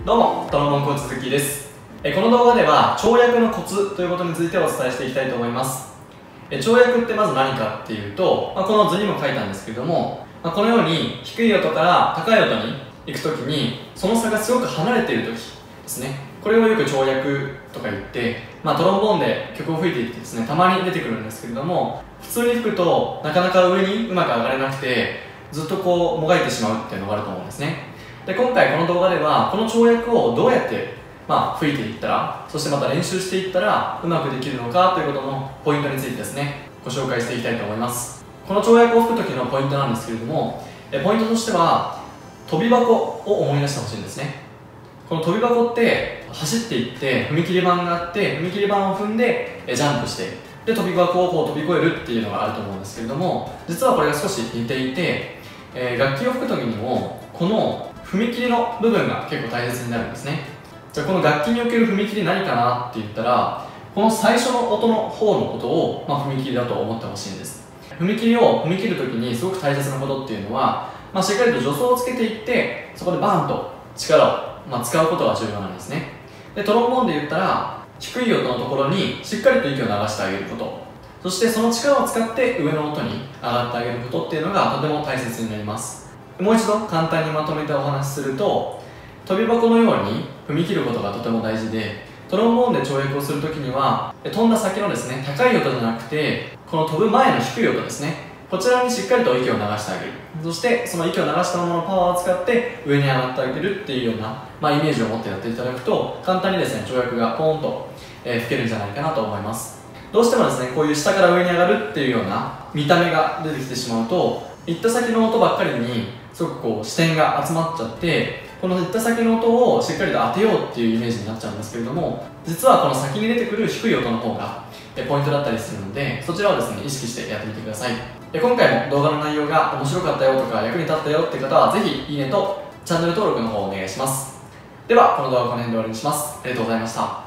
どうも、トロンボーンコーチ鈴木です。この動画では跳躍のコツということについてお伝えしていきたいと思います。跳躍ってまず何かっていうと、この図にも書いたんですけれども、このように低い音から高い音に行くときにその差がすごく離れているときですね。これをよく跳躍とか言って、トロンボーンで曲を吹いていってですね、たまに出てくるんですけれども、普通に吹くとなかなか上にうまく上がれなくて、ずっとこうもがいてしまうっていうのがあると思うんですね。で、今回この動画ではこの跳躍をどうやって吹いていったら、そしてまた練習していったらうまくできるのかということのポイントについてですね、ご紹介していきたいと思います。この跳躍を吹く時のポイントなんですけれども、ポイントとしては跳び箱を思い出してほしいんですね。この跳び箱って走っていって踏切板があって、踏切板を踏んでジャンプして、で跳び箱をこう飛び越えるっていうのがあると思うんですけれども、実はこれが少し似ていて、楽器を吹く時にもこの踏切の部分が結構大切になるんですね。じゃあこの楽器における踏切何かなって言ったら、この最初の音の方のことを、踏切だと思ってほしいんです。踏切を踏み切る時にすごく大切なことっていうのは、しっかりと助走をつけていってそこでバーンと力を、使うことが重要なんですね。でトロンボーンで言ったら低い音のところにしっかりと息を流してあげること、そしてその力を使って上の音に上がってあげることっていうのがとても大切になります。もう一度簡単にまとめてお話しすると、跳び箱のように踏み切ることがとても大事で、トロンボーンで跳躍をするときには飛んだ先のですね、高い音じゃなくてこの飛ぶ前の低い音ですね、こちらにしっかりと息を流してあげる。そしてその息を流したままのパワーを使って上に上がってあげるっていうような、イメージを持ってやっていただくと簡単にですね、跳躍がポーンと、吹けるんじゃないかなと思います。どうしてもですね、こういう下から上に上がるっていうような見た目が出てきてしまうと、行った先の音ばっかりにすごくこう視点が集まっちゃって、この行った先の音をしっかりと当てようっていうイメージになっちゃうんですけれども、実はこの先に出てくる低い音の方がポイントだったりするので、そちらをですね、意識してやってみてください。今回も動画の内容が面白かったよとか役に立ったよって方はぜひいいねとチャンネル登録の方をお願いします。ではこの動画はこの辺で終わりにします。ありがとうございました。